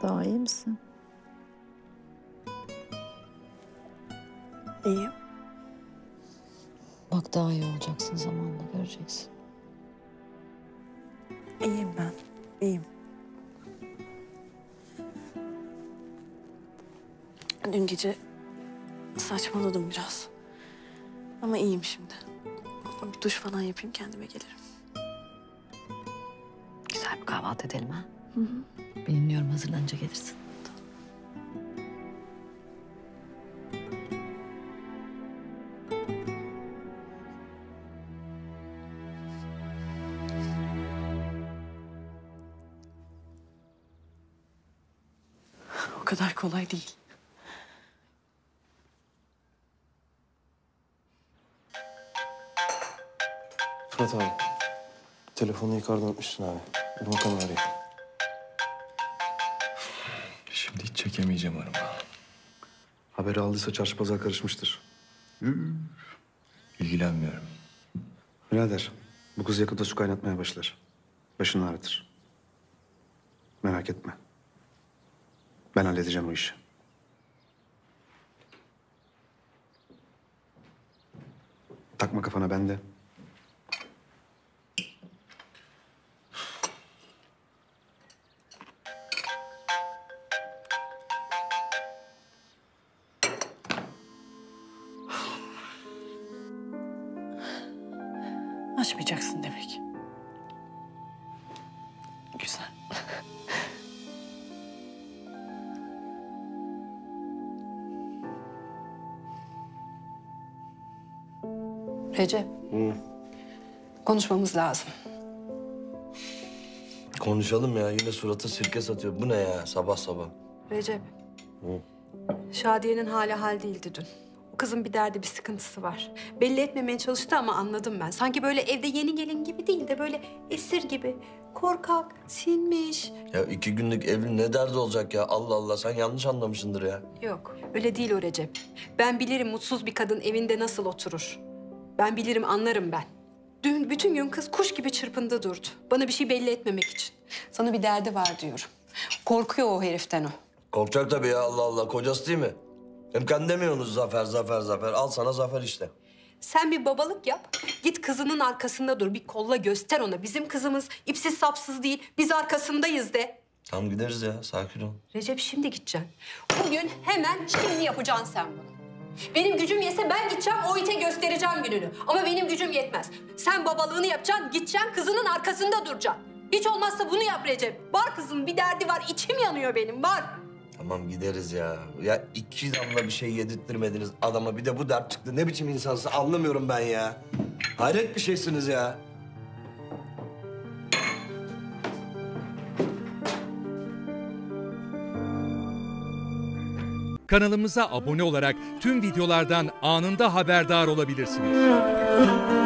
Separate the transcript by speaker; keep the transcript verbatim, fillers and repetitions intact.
Speaker 1: Daha iyi misin?
Speaker 2: İyiyim.
Speaker 1: Bak daha iyi olacaksın, zamanla göreceksin.
Speaker 2: İyiyim ben. İyiyim. Dün gece saçmaladım biraz. Ama iyiyim şimdi. Bir duş falan yapayım, kendime gelirim.
Speaker 1: Güzel bir kahvaltı edelim ha.
Speaker 2: Hı hı.
Speaker 1: Ben iniyorum, hazırlanınca gelirsin.
Speaker 2: O kadar kolay değil.
Speaker 3: Fırat abi, telefonu yukarıda unutmuşsun abi. Bir bakalım arayayım. Şimdi hiç çekemeyeceğim arama. Haberi aldıysa çarşı pazar karışmıştır.
Speaker 4: İlgilenmiyorum.
Speaker 3: Birader, bu kız yakında su kaynatmaya başlar. Başını ağrıtır. Merak etme. Ben halledeceğim o işi. Takma kafana, ben de.
Speaker 2: Açmayacaksın demek. Güzel.
Speaker 5: Recep.
Speaker 4: Hı.
Speaker 5: Konuşmamız lazım.
Speaker 4: Konuşalım ya. Yine suratı sirke satıyor. Bu ne ya sabah sabah?
Speaker 5: Recep.
Speaker 4: Hı.
Speaker 5: Şadiye'nin hali hal değildi dün. O kızın bir derdi, bir sıkıntısı var. Belli etmemeye çalıştı ama anladım ben. Sanki böyle evde yeni gelin gibi değil de böyle esir gibi. Korkak, sinmiş.
Speaker 4: Ya iki günlük evin ne derdi olacak ya? Allah Allah, sen yanlış anlamışsındır ya.
Speaker 5: Yok, öyle değil o Recep. Ben bilirim mutsuz bir kadın evinde nasıl oturur. Ben bilirim, anlarım ben. Dün bütün gün kız kuş gibi çırpındı durdu. Bana bir şey belli etmemek için. Sana bir derdi var diyorum. Korkuyor o heriften o.
Speaker 4: Korkacak tabii ya, Allah Allah. Kocası değil mi? Hem kendi demiyorsunuz Zafer, Zafer, Zafer. Al sana Zafer işte.
Speaker 5: Sen bir babalık yap. Git kızının arkasında dur. Bir kolla göster ona. Bizim kızımız ipsiz sapsız değil. Biz arkasındayız de.
Speaker 4: Tamam gideriz ya, sakin ol.
Speaker 5: Recep şimdi gideceksin. Bugün hemen şimdi yapacaksın sen bunu. Benim gücüm yetse ben gideceğim o ite göstereceğim gününü. Ama benim gücüm yetmez. Sen babalığını yapacaksın, gideceksin kızının arkasında duracaksın. Hiç olmazsa bunu yap Recep. Var kızın bir derdi var. İçim yanıyor benim, var.
Speaker 4: Tamam gideriz ya. Ya iki damla bir şey yedirttirmediniz adama. Bir de bu dert çıktı. Ne biçim insansın anlamıyorum ben ya. Hayret bir şeysiniz ya.
Speaker 6: Kanalımıza abone olarak tüm videolardan anında haberdar olabilirsiniz.